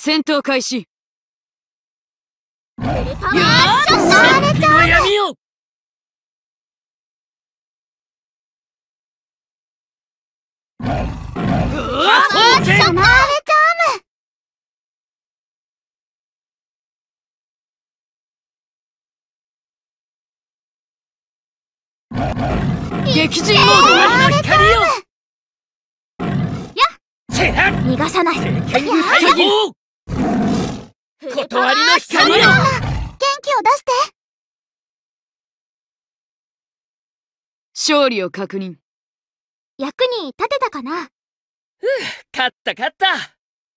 戦闘開始。 フルパワーショット。 の闇を。 そうけん。 激甚モードの光よ。 逃がさない。 剣具大砲。断りの光よ。 元気を出して。 勝利を確認。 役に立てたかな。 勝った勝った。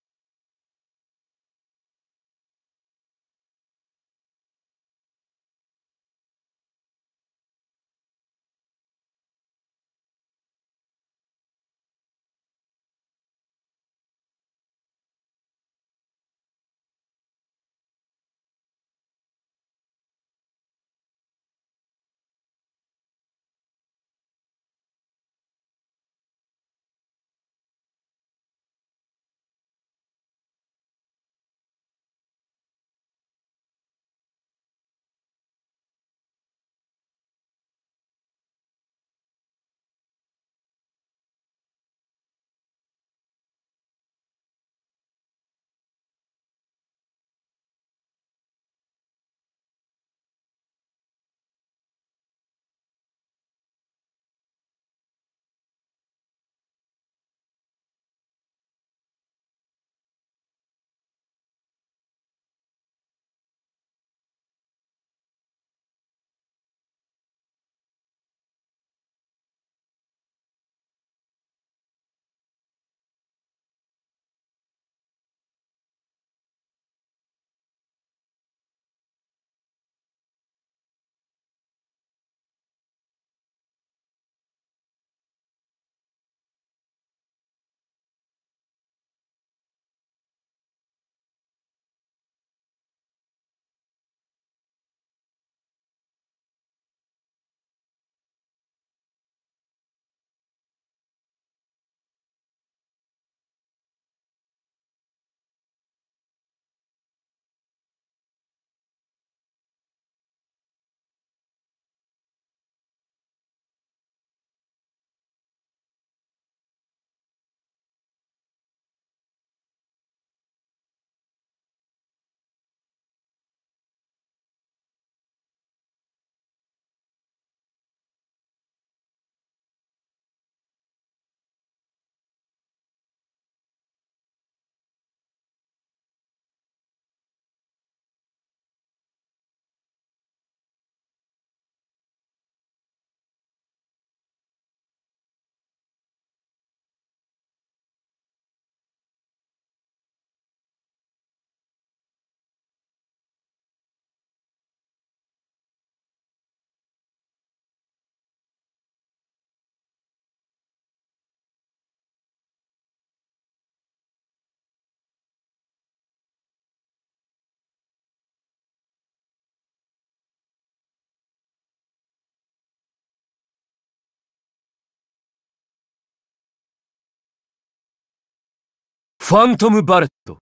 ファントム・バレット。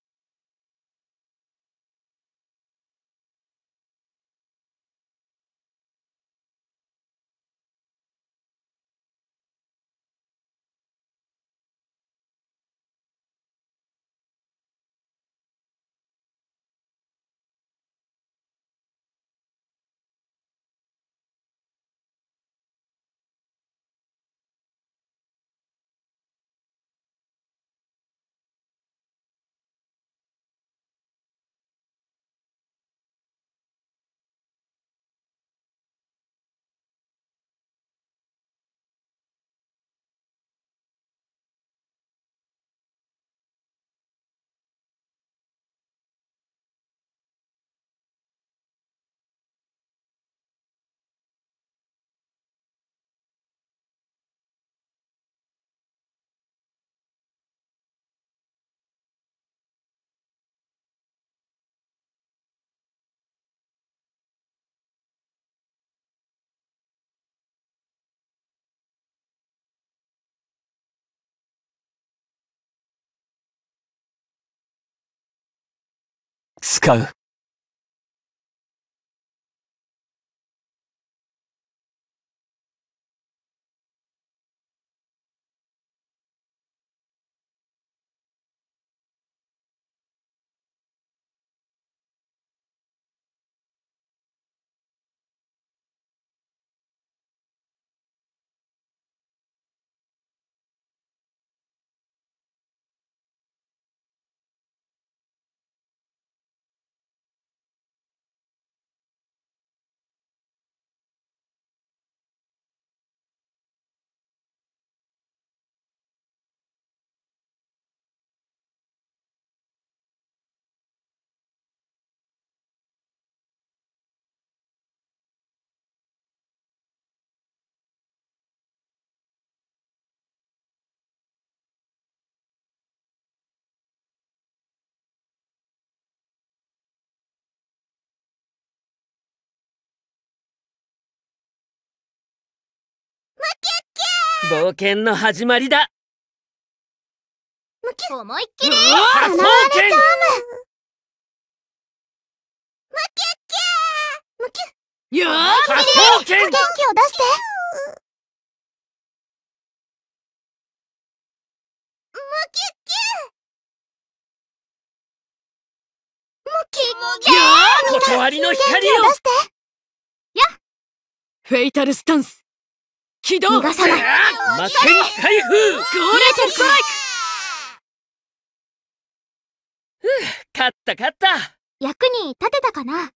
使う。冒険の始まりだ。 思いっきり仮想剣。 よー仮想剣。 元気を出して断りの光を。 フェイタルスタンス起動。 逃がさない魔剣開封。 ゴーレトストライ勝った勝った。 役に立てたかな。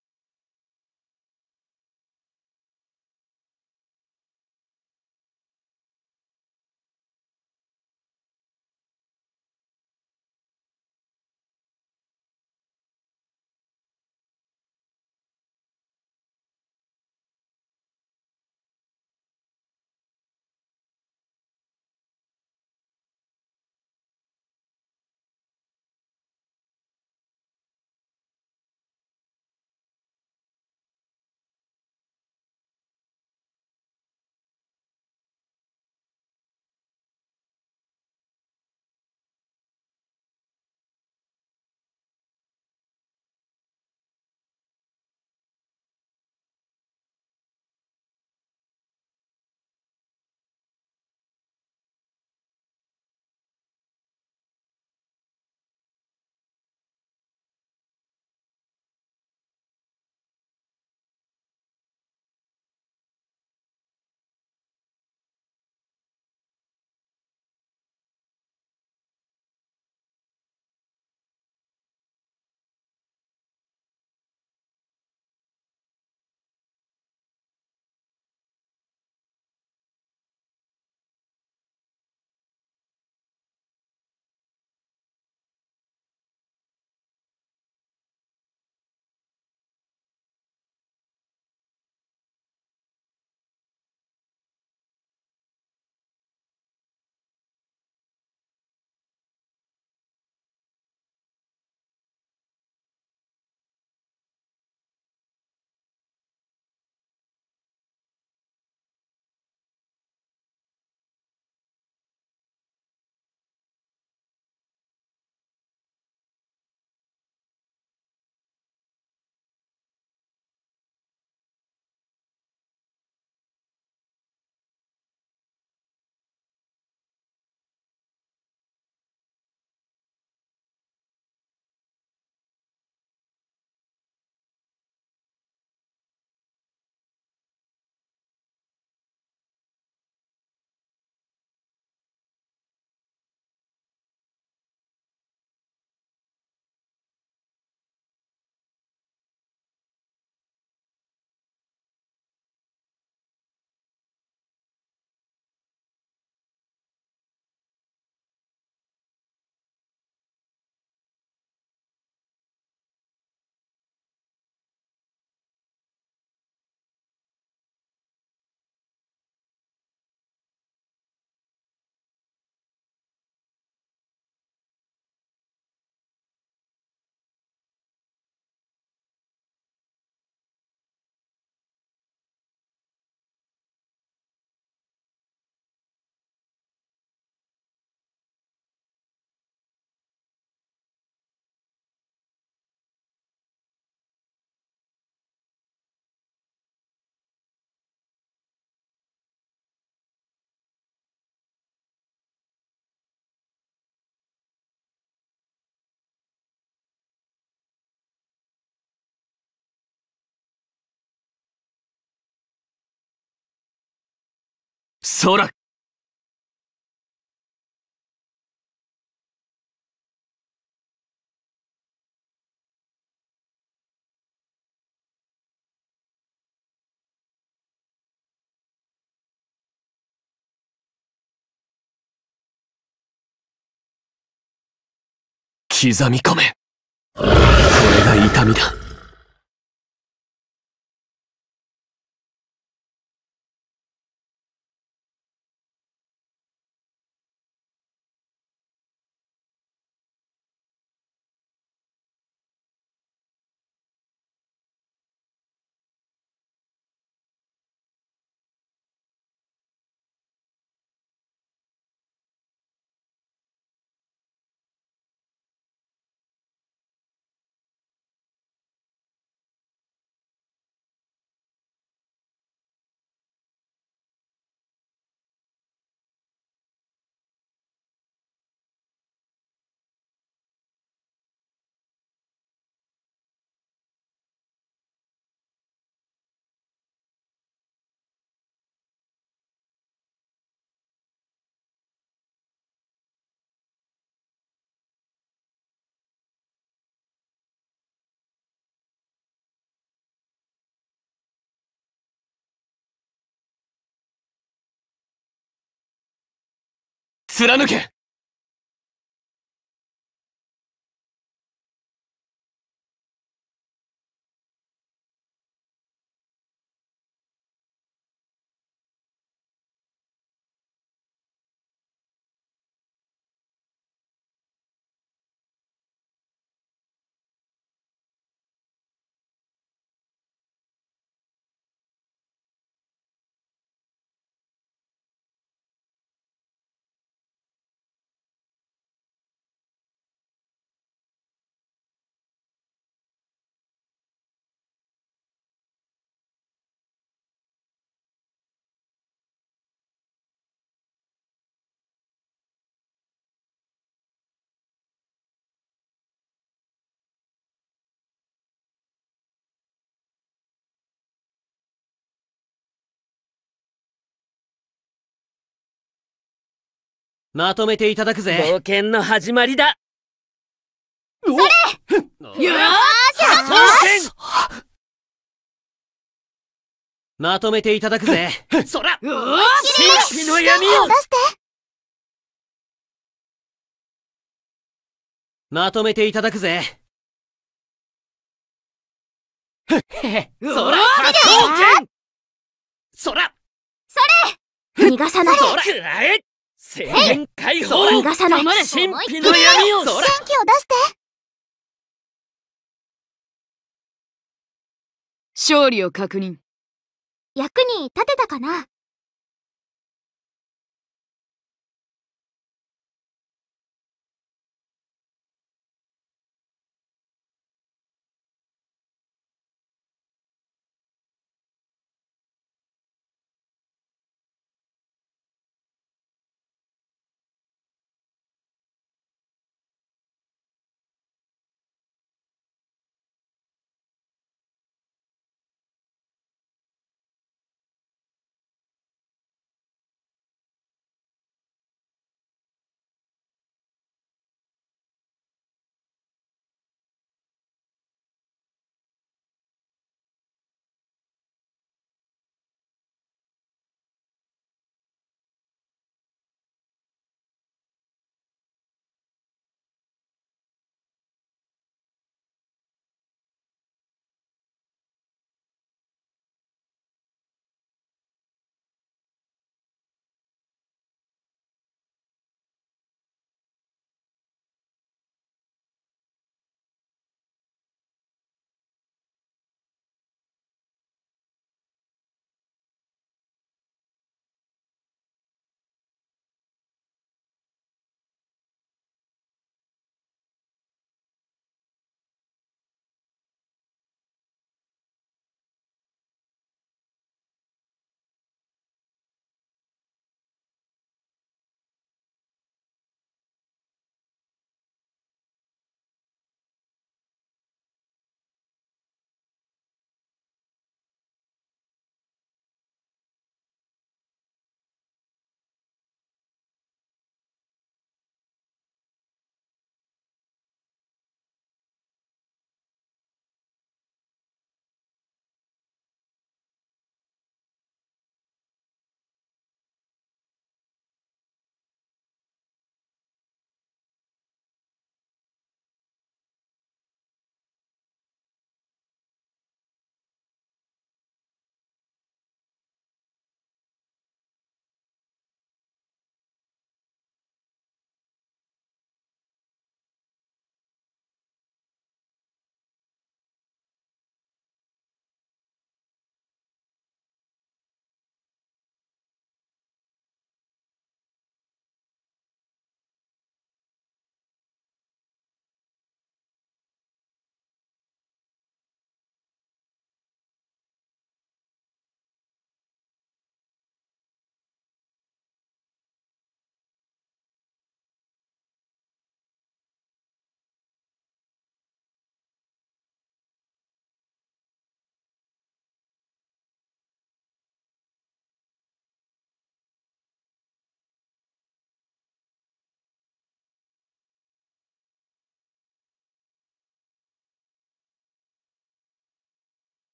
そら。刻み込め。これが痛みだ。貫け。 まとめていただくぜ。冒険の始まりだ。それ。よーし。まとめていただくぜ。そら。神秘の闇を出して。まとめていただくぜ。そら。そら。 それ。逃がさない。 そら。くらえ。制限解放。 逃がさない。 神秘の闇を。 元気を出して。 勝利を確認。 役に立てたかな？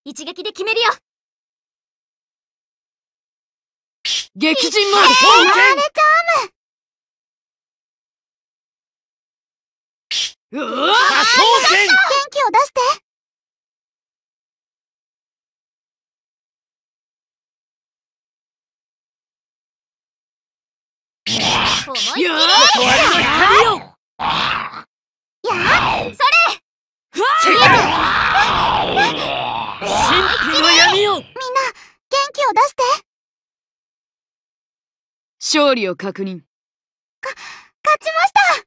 一撃で決めるよ。 激陣モーやられちゃド。うわ波動拳。 元気を出して。思いっきり。 や終わりの光よ。 それ。 神秘の闇よ。 みんな元気を出して。 勝利を確認。 勝ちました。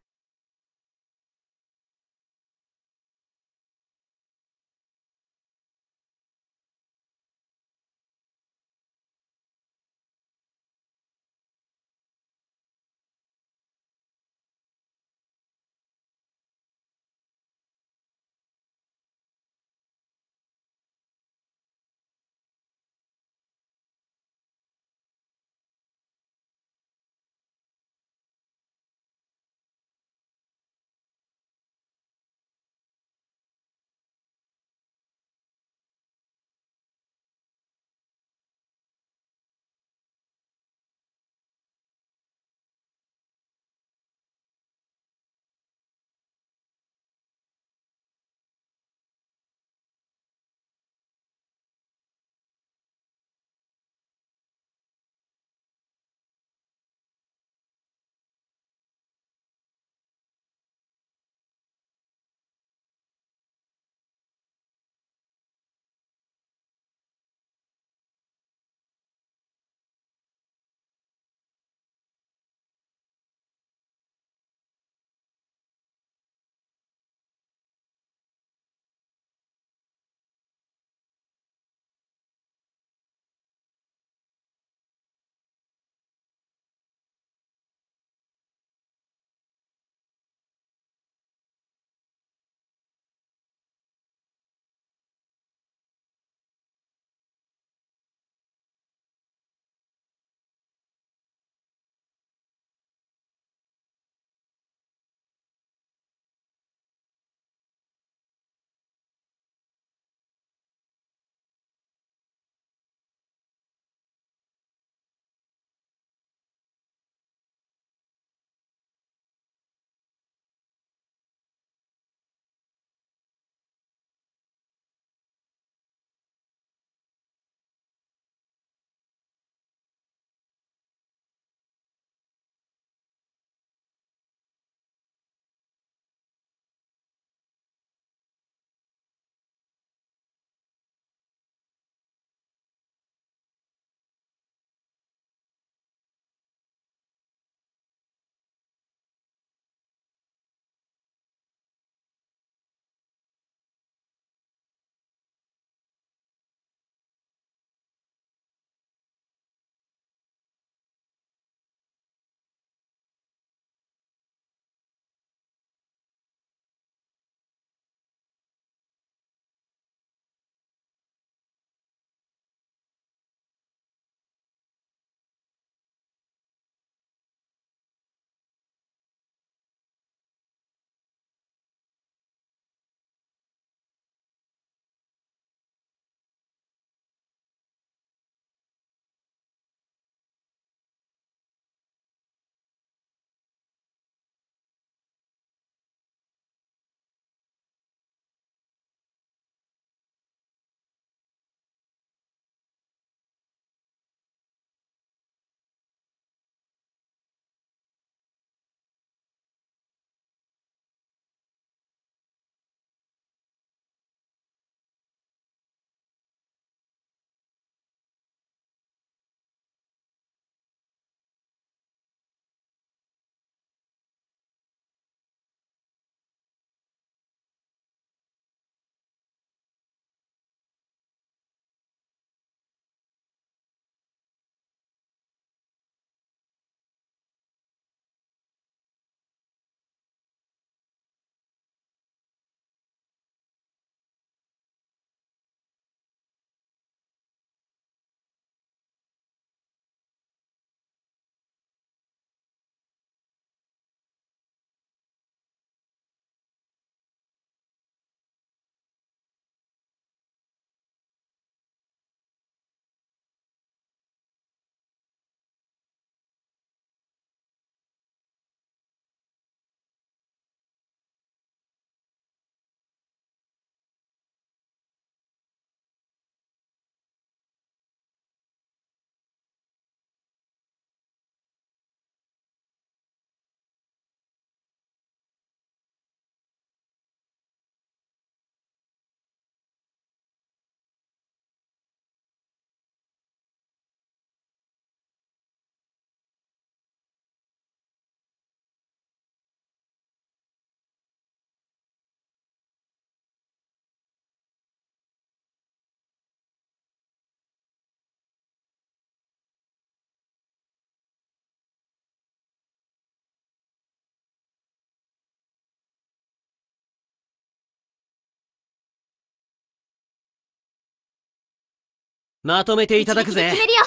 まとめていただくぜ。 決めるよ。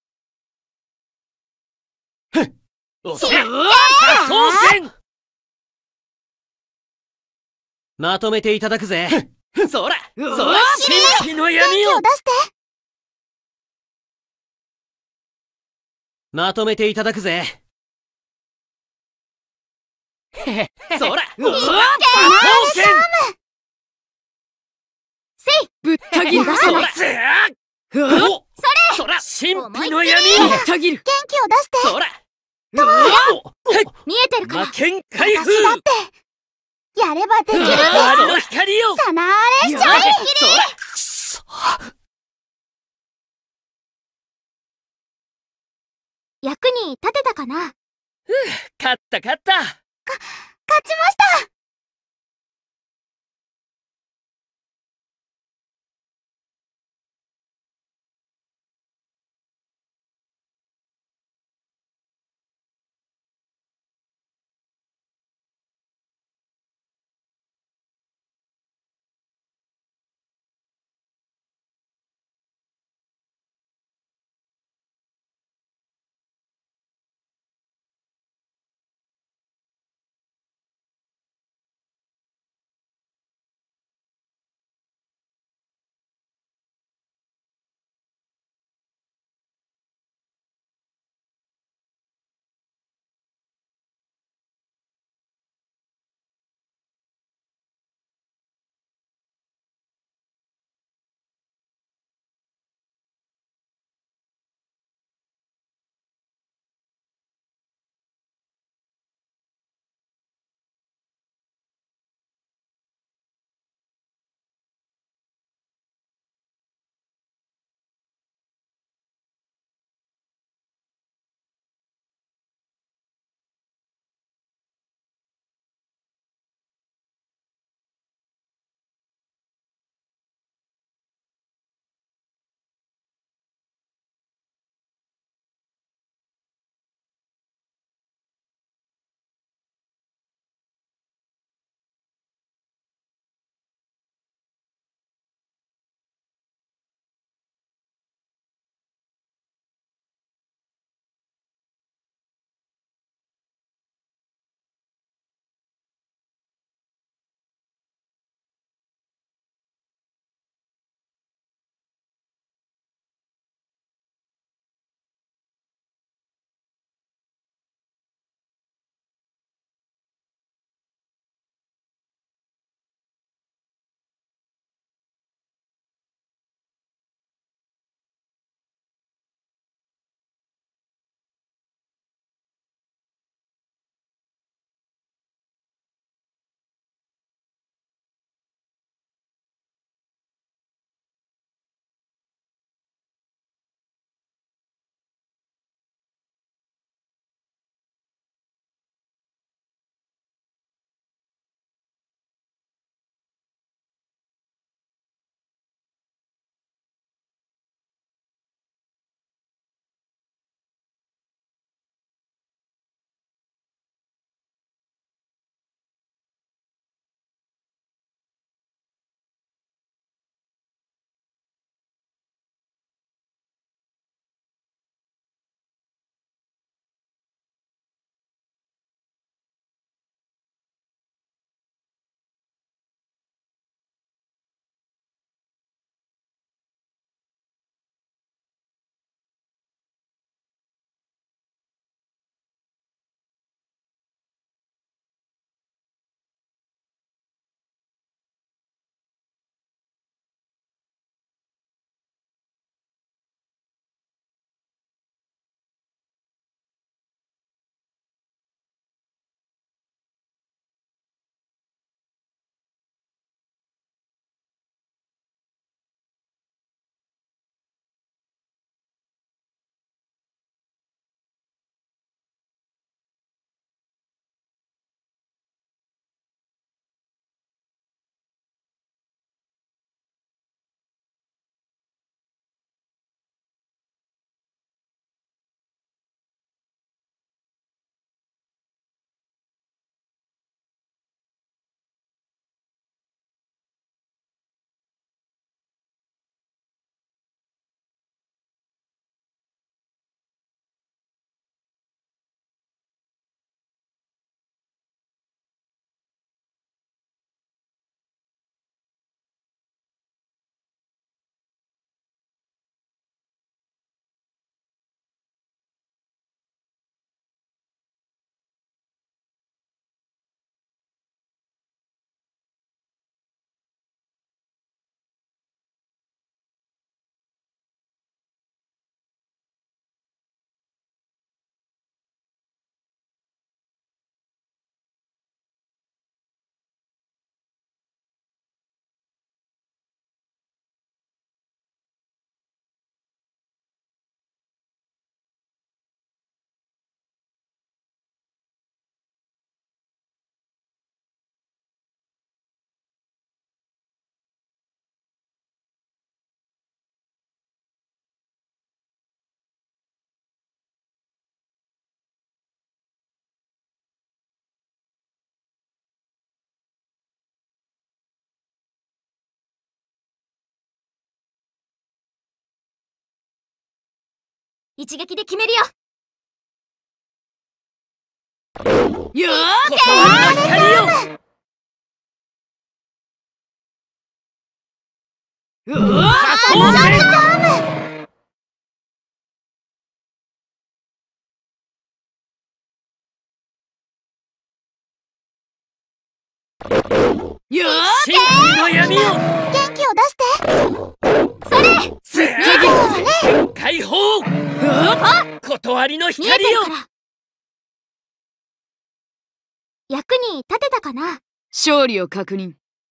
おせ仮想戦。まとめていただくぜ。そらそら神秘の闇を出して。 まとめていただくぜ。そら仮想戦。 せいぶった切る。 そそらそそら神秘の闇をぶった切る。 元気を出して。 そら見えてるから。 魔剣開封。 私だって。やればできるんです。 あの光をさなーれしちゃい。 そ役に立てたかな。 勝った勝った。 勝ちました。 一撃で決めるよ。 よーうわよー真の闇を元気を出して。それ解放断りの見えて光をるから役に立てたかな。 勝利を確認。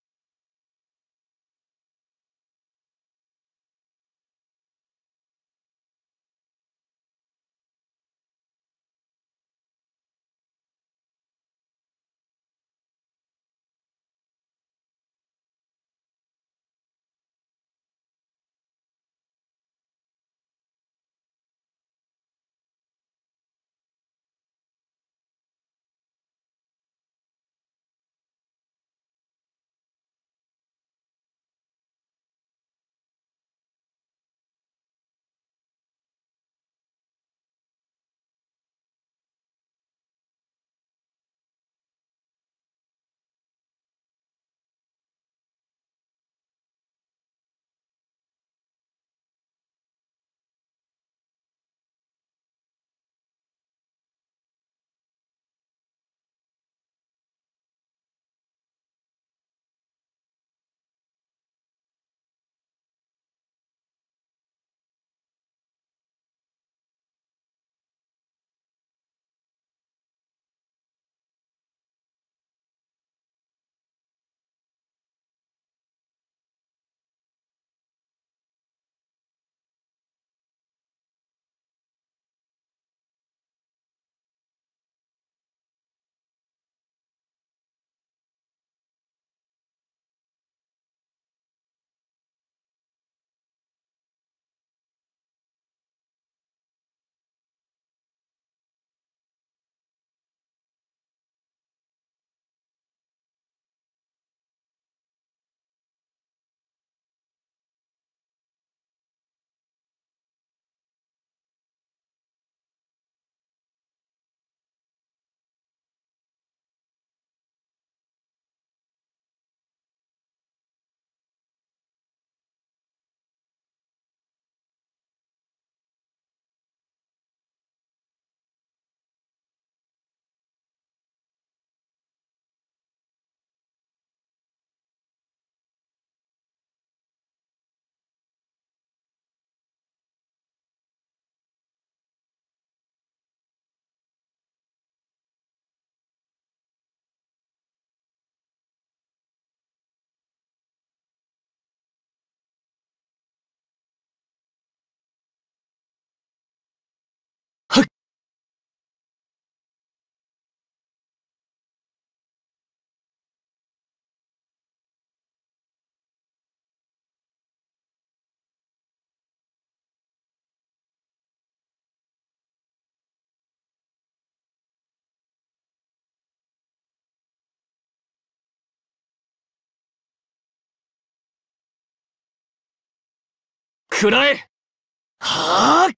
食らえはあ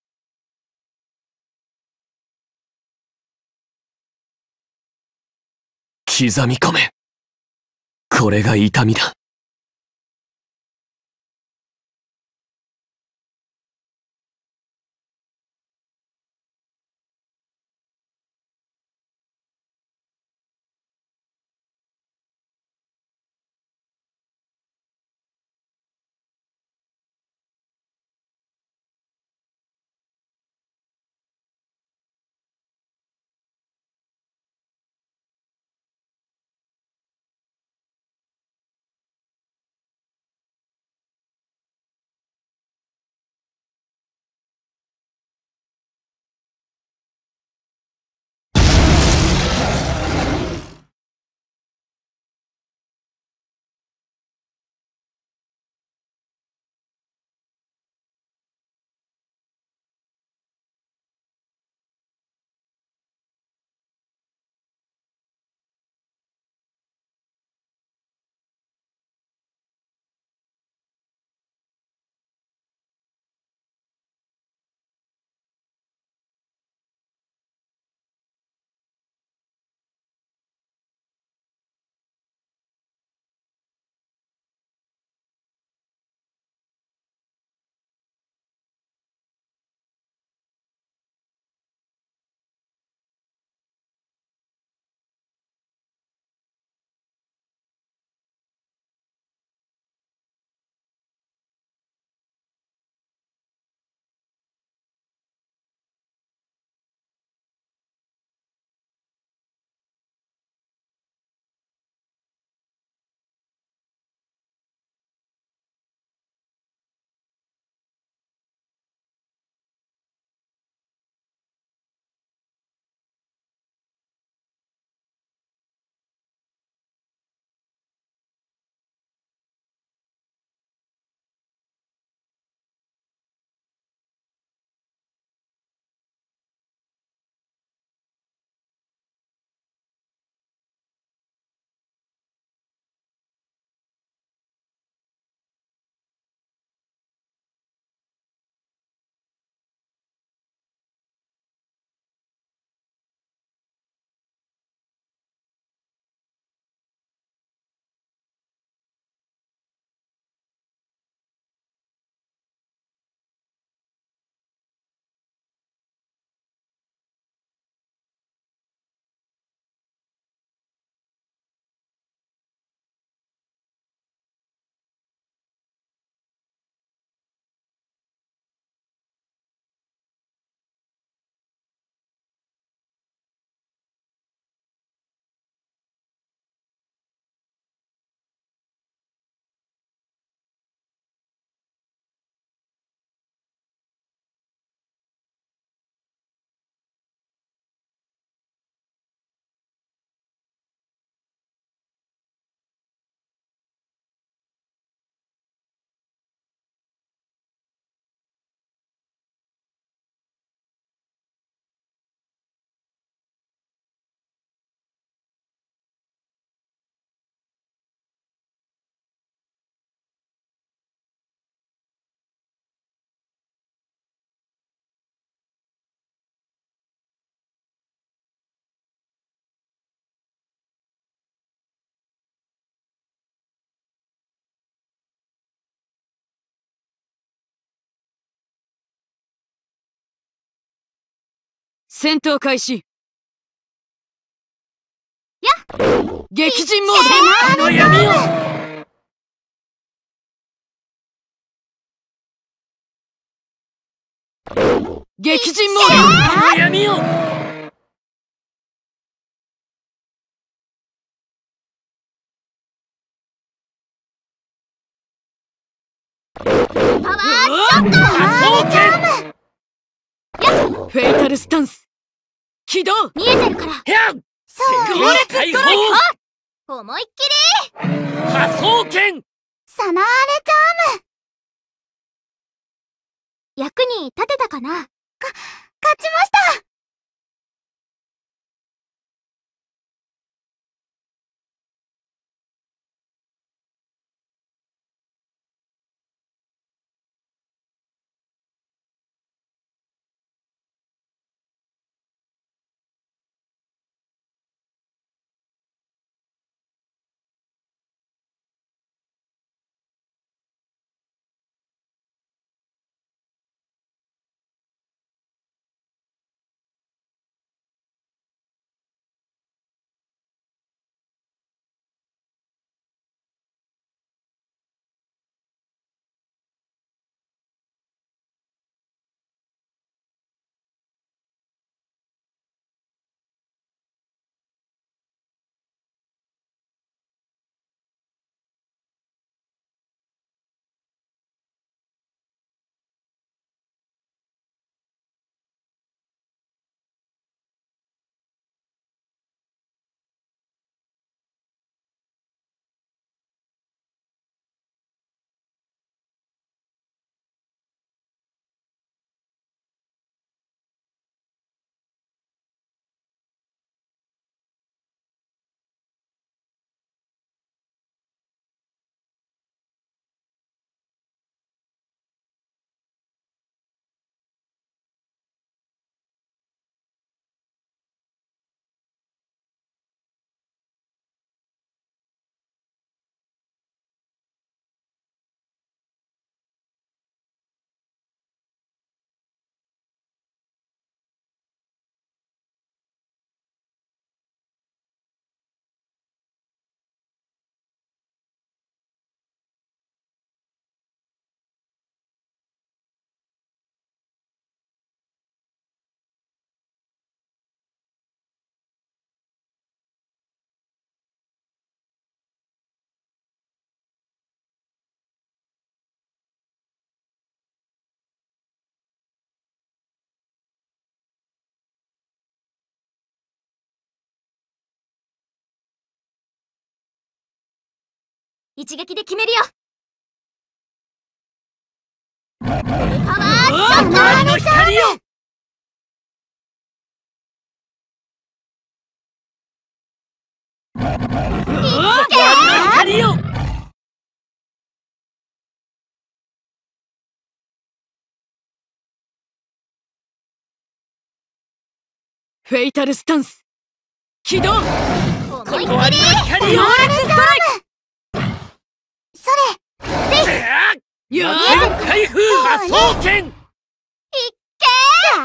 刻み込め。これが痛みだ。 戦闘開始。 やっ激陣モード。 この闇を。 激陣モこーの闇を。 パワーショット。 仮想剣。 ド。フェイタルスタンス。起動。 見えてるから。 やっそう強烈解放。 思いっきり仮想剣。 サマーレチャーム。役に立てたかな。勝ちました。一撃で決めるよ。パワーショット。 周りの光よ。周りの光よ。 フェイタルスタンス。起動。 思いっきり周りの光よ。 ストライそれせいク。や開封仮想剣。 いっけー。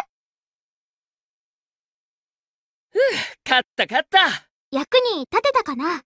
勝った勝った。 役に立てたかな。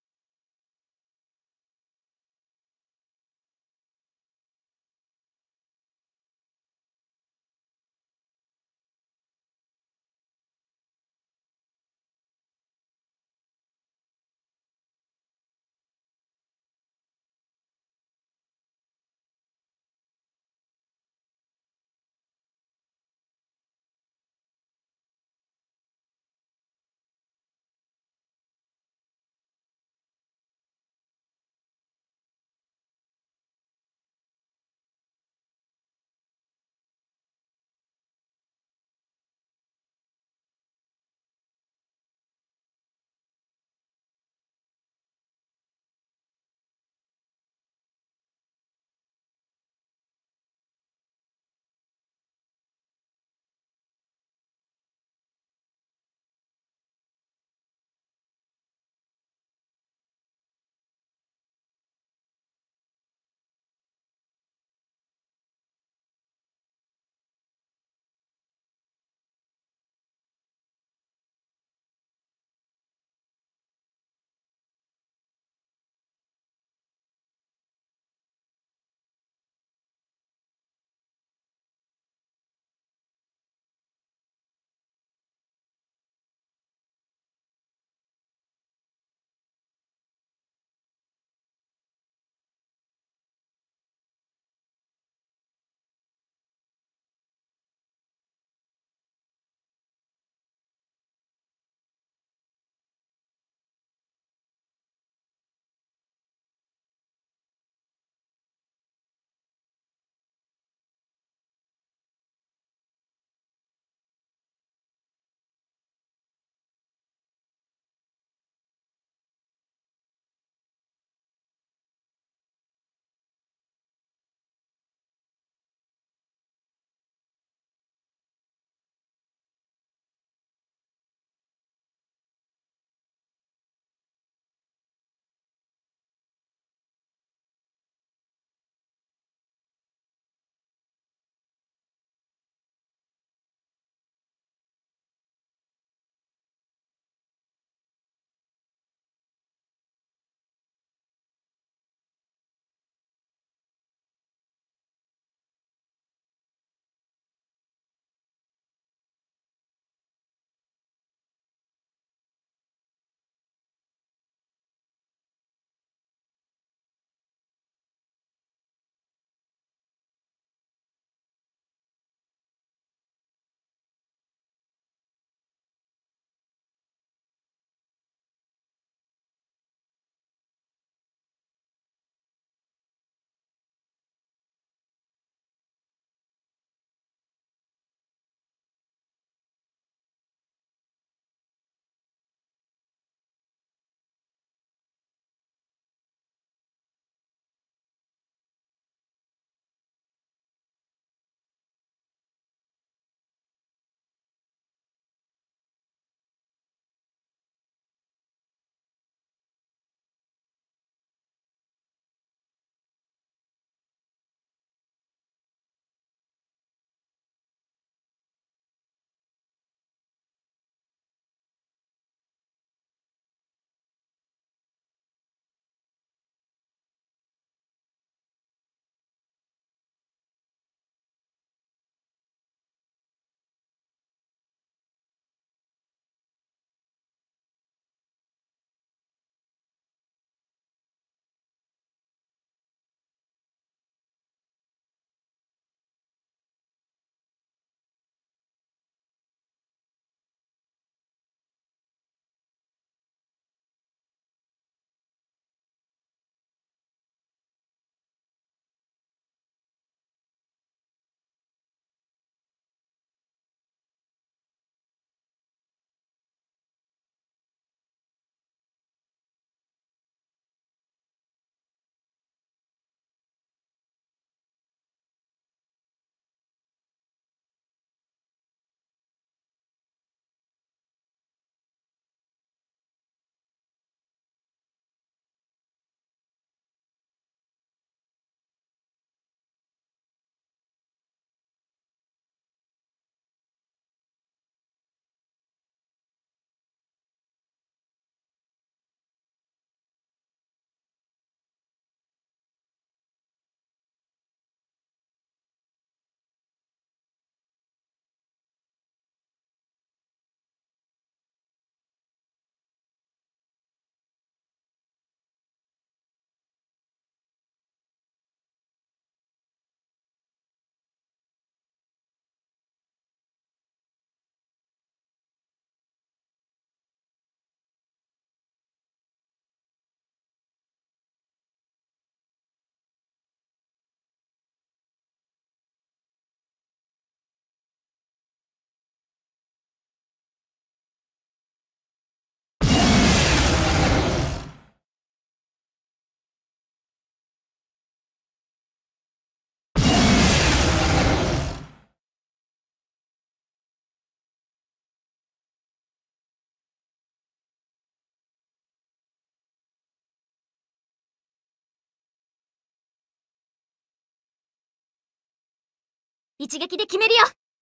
一撃で決めるよ。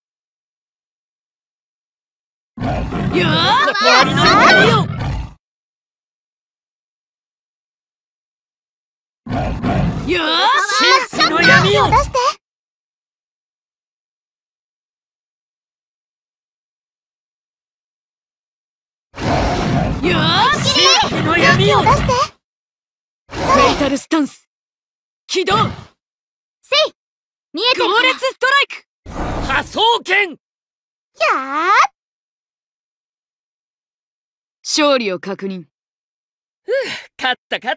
よー断りの怒りよ。 よ真の闇よ。 出して。 ーよー真の闇よ。 出して。 フェイタルスタンス起動。 せい。見えてる強から。 烈ストライク。 破双剣。 やー。 勝利を確認。 勝った勝った。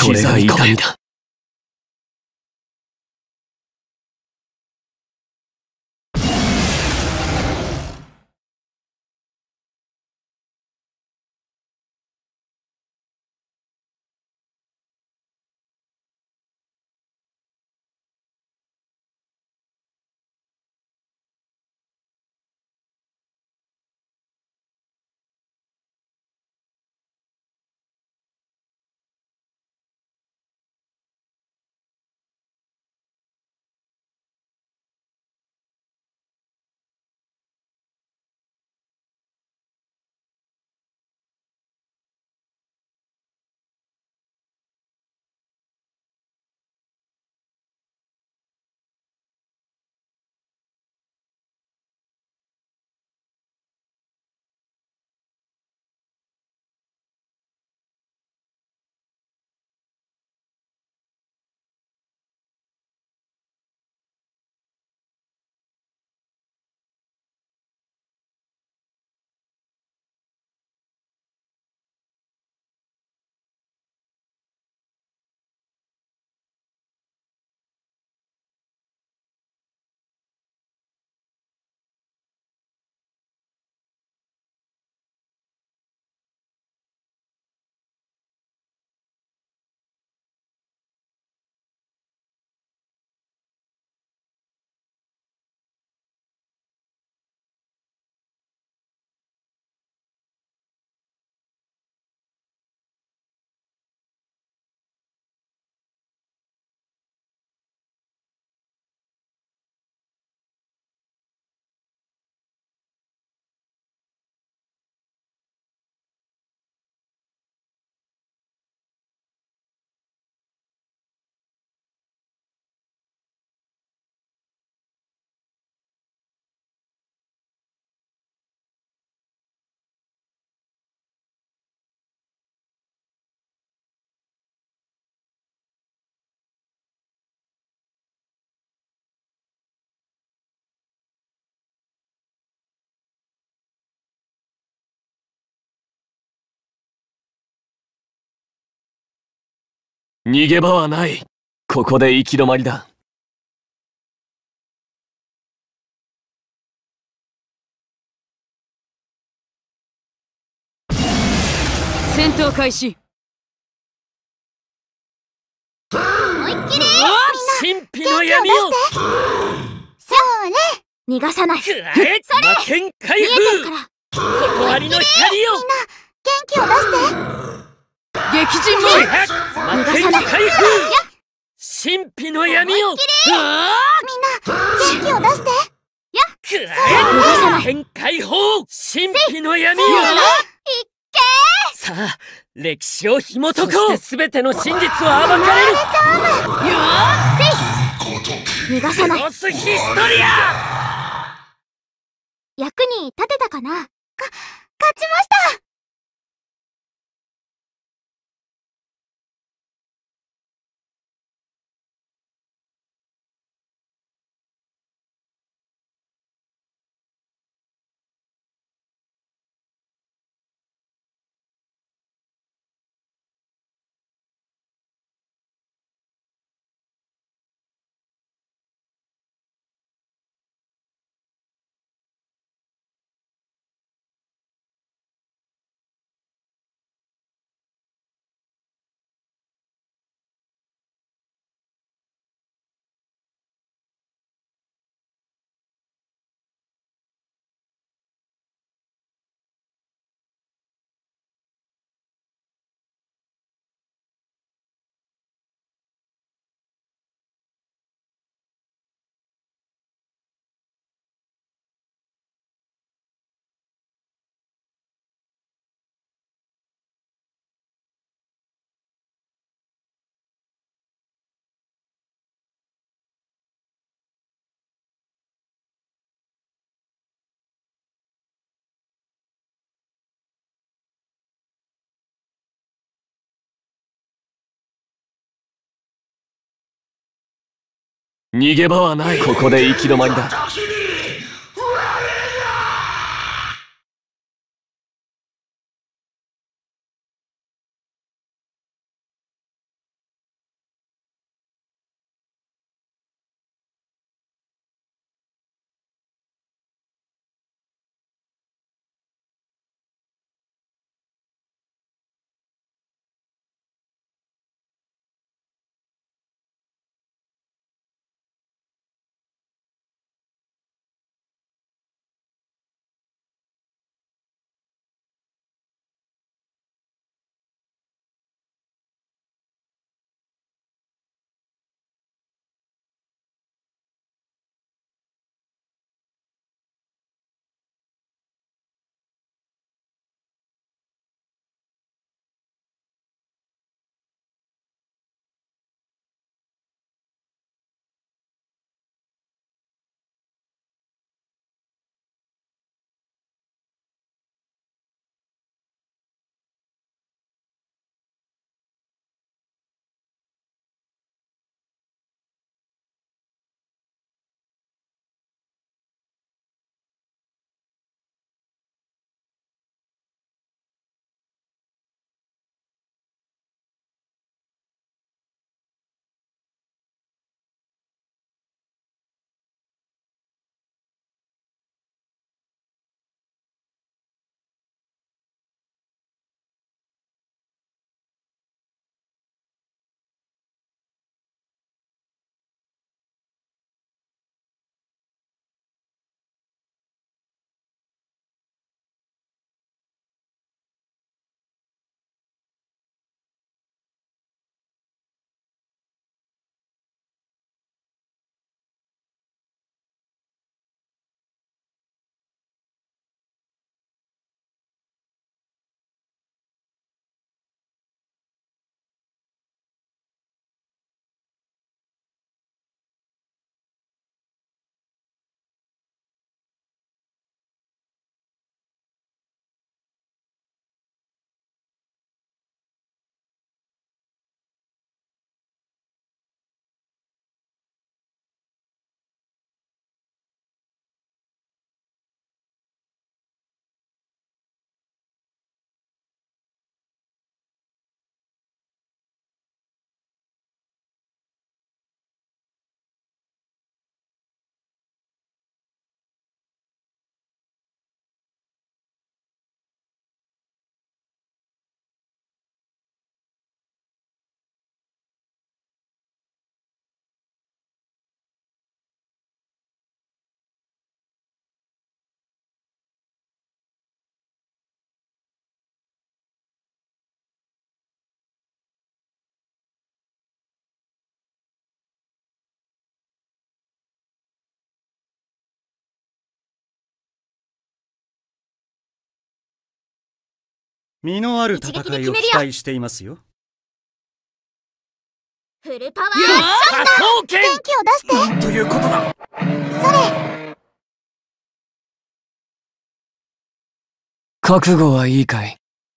これが痛みだ。逃げ場はない。ここで行き止まりだ。 戦闘開始。 思いっきり神秘の闇を。 そうね、逃がさない。 くらえ、魔剣開見えてる封。 から断りの光を。 みんな元気を出して激陣も魔剣開封。神秘の闇を。 みんな元気を出してくらえ、魔剣解放。神秘の闇を。さあ、歴史を紐解こう。そして全ての真実を暴かれる。 逃がさない。 クロスヒストリア。 役に立てたかな。勝ちました。 逃げ場はない。ここで行き止まりだ。 身のある戦いを期待していますよ。 フルパワー科捜研元気を出してなんということだ。 それ覚悟はいいかい？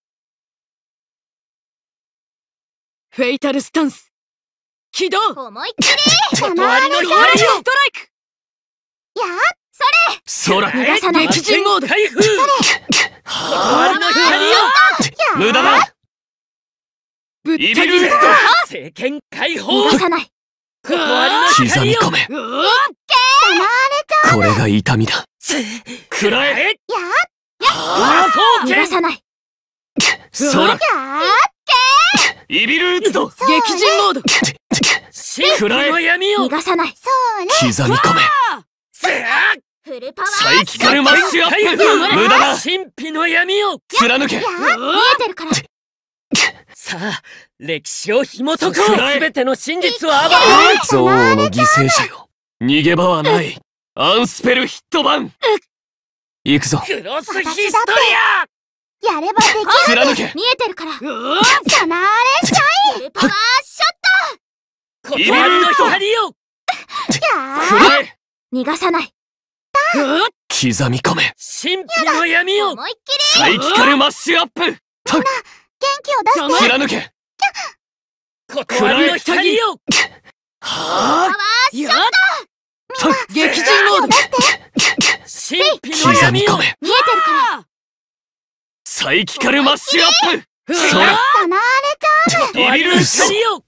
フェイタルスタンス起動。 思いっきり断りの光をストライク。 やっそれ空へ逃がさない激陣モード開封断りの光を無駄だ。 ぶったイビル切る。 政権解放逃がさない断りの刻み光を込め。 うわこれが痛みだ。 くらえや科捜研逃がさないそらやイビルウッド。 激陣モード。 神秘の闇を逃がさないそれ刻み込め。 フルパワーサイキカルマッシュアップ。無駄だ。 神秘の闇を貫け。 見えてるからさあ歴史を紐解こうくらえすべての真実を暴く憎悪の犠牲者よ。 逃げ場はない。アンスペルヒットバン。 行くぞ。 クロスヒストリアやればできる貫け。 見えてるからうわサナーレシャイフルパワーショッ断りの光をトやくらえ。 逃がさない刻み込め。 神秘の闇を思いっきりサイキカルマッシュアップ。 元気を出して貫け。 断りの光をパワーショッや激陣モード。 神秘の刻み闇を込め。 見えてるからサイキカルマッシュアップ。 そらサナーレ断りの光を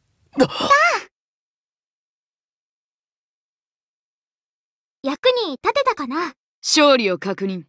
役に立てたかな勝利を確認。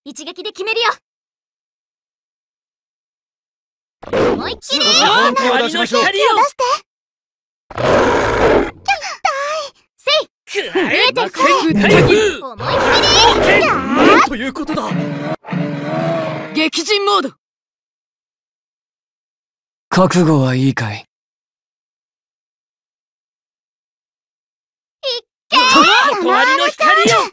一撃で決めるよ。思いっきり終わりの光を出して。せいくらえ見えてるか台風思いっきりなんということだ。 激陣モード。 覚悟はいいかい？ 断りの光よ。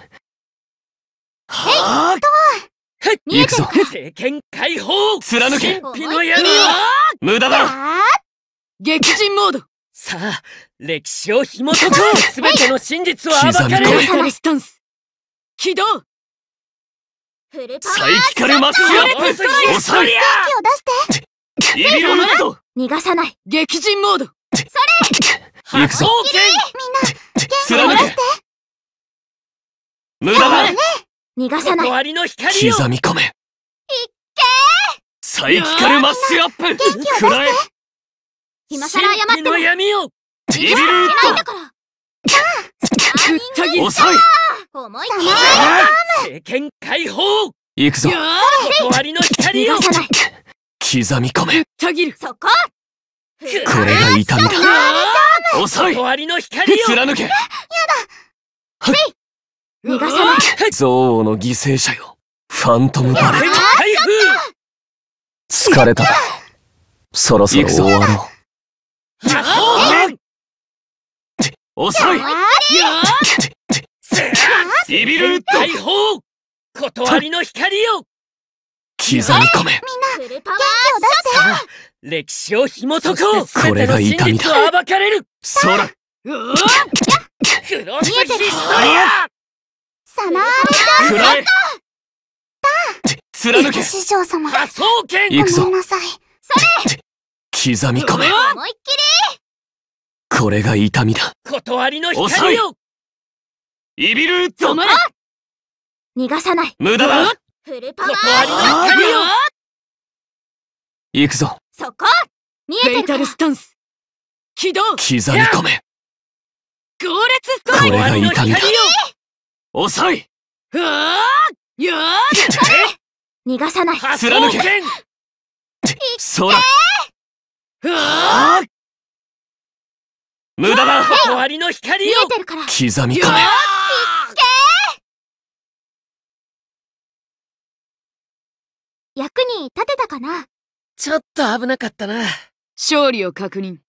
は見えてるか政権解放貫け神秘の闇を無駄だ。 激陣モード。 さあ、歴史を紐解こう。すべての真実を暴かれるフェイ。タルスタンス。起動。 フルパワーサイキカルマッシュアップ。抑え。 気を出してイビルウッド。 逃がさない。 激陣モード。 行くぞ。 元気を出して無駄だ。 逃がさない。 断りの光よ。 刻み込め。サイキカルマッシュアップ。くらえ。 今さら謝って神秘の闇をイビルウッないんだから。 ぶった切り。 抑え。 思いっきり政権解放行くぞ。 断りの光よ。 逃がさない。 刻み込め。 ぶった切る。 そここれが痛みだ。抑え。 断りの光よ。 貫け。 逃がさない。 憎悪の犠牲者よ。ファントムバレット。 台風疲れた。そろそろ終わろう。抑え。イビルウッド。 解放断りの光よ。 刻み込め。 フルパワーショット歴史を紐解こう。 これが痛みだ全ての真実を暴かれる。 そら。 クロスヒストリア。 サマーくらえ。貫け。 師匠様科捜研行くぞ。 なさい。 刻み込め。 思いっきりこれが痛みだ。 断りの光よ。 イビルウッド。 逃がさない。 無駄だ。 フルパワー断りの光よ。 行くぞ。 そこ見フェイタえてるからルスタンス。起動。 刻み込め。 強烈ストライこれが断りの痛みだ光。よ。 抑え。 ク。よー逃がさない。 科貫け捜研そら。無駄だ。 断りの光よ。 見えてるから刻み込め。 役に立てたかな。 ちょっと危なかったな。 勝利を確認。